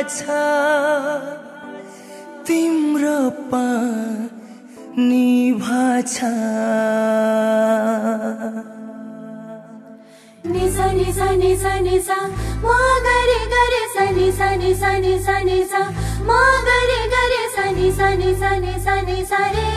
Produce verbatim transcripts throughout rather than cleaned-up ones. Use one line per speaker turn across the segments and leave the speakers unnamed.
भाषा तिम्रो पानी भाषा
निसा निसा निसा निसा म गरे गरे सा निसा निसा निसा निसा म गरे गरे सा निसा निसा निसा निसा रे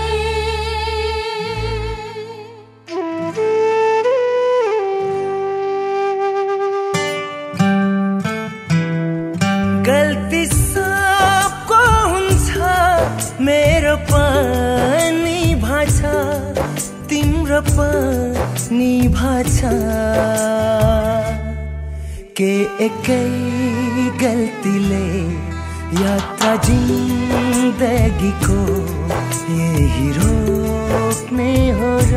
गल्ती सबको हुन्छ मेरो पनि भाषा तिम्रो पनि भाषा के एकै गल्तीले यात्रा जिन्दगीको यही रोक्ने हो र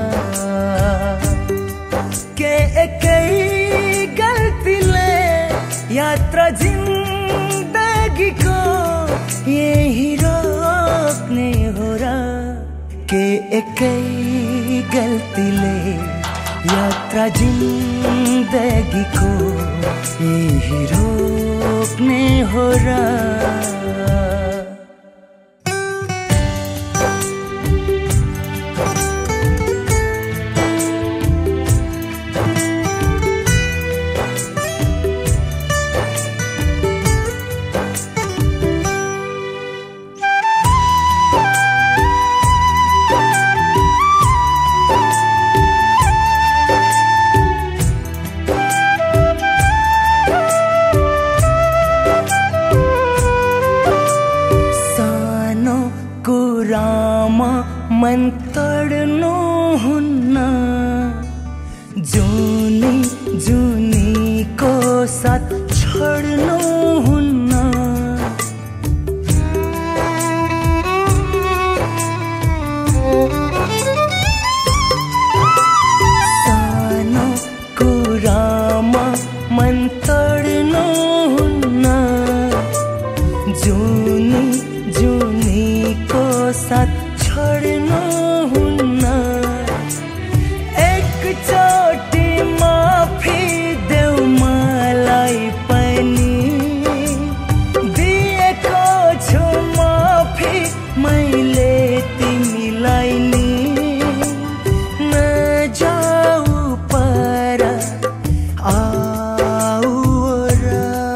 के एकै गल्तीले यात्रा जिन्दगीको यही रोक्ने हो र के एकै गल्तीले यात्रा जिन्दगीको यही रोक्ने हो र मन तड्नु हुन्न जुनी जुनीको साथ छोड्नु हुन्न सानो कुरामा मन तड्नु हुन्न जुनी जुनीको साथ छोड्नु हुन्न एकचोटि माफी देऊ मलाई पनि दिएको छु माफी मैले तिमीलाई नि नजाऊ पर आऊ र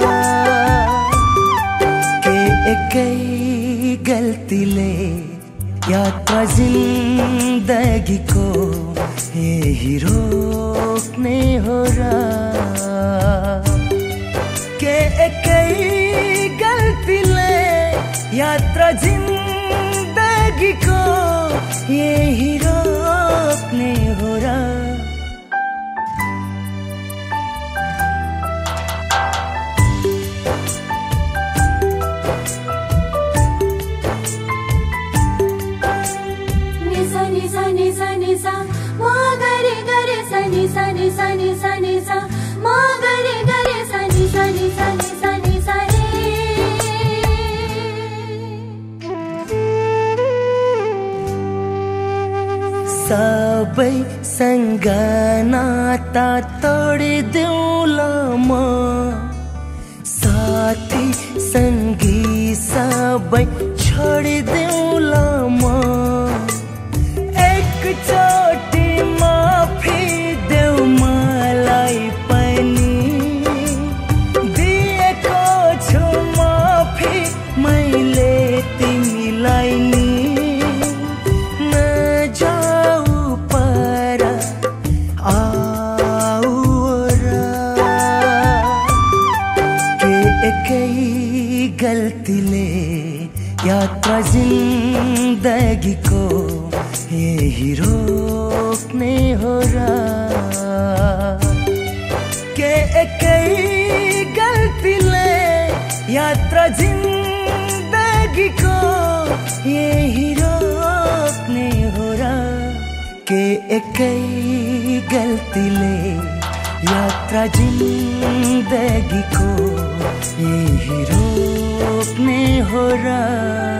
के एकै गल्तीले यात्रा जिन्दगीको यही रोक्ने हो र के एकै गल्तीले यात्रा जिन्दगीको यही रोक्ने हो र
निसा निसा निसा म गरे गरे सा निसा निसा निसा निसा म गरे गरे सा निसा निसा निसा निसा रे
सबै सँग नाता तोडिदेऊला म साथी संगी सबै छोडिदेऊला म एकचोटि माफी देऊ मलाई पनि दिएको छु माफी मैले तिमीलाई नि नजाऊ पर आऊ र के एकै गल्तीले यात्रा जिन्दगीको यही रोक्ने हो र के एकै गल्तीले यात्रा जिन्दगीको यही रोक्ने हो र के एकै गल्तीले यात्रा जिन्दगीको यही रोक्ने हो र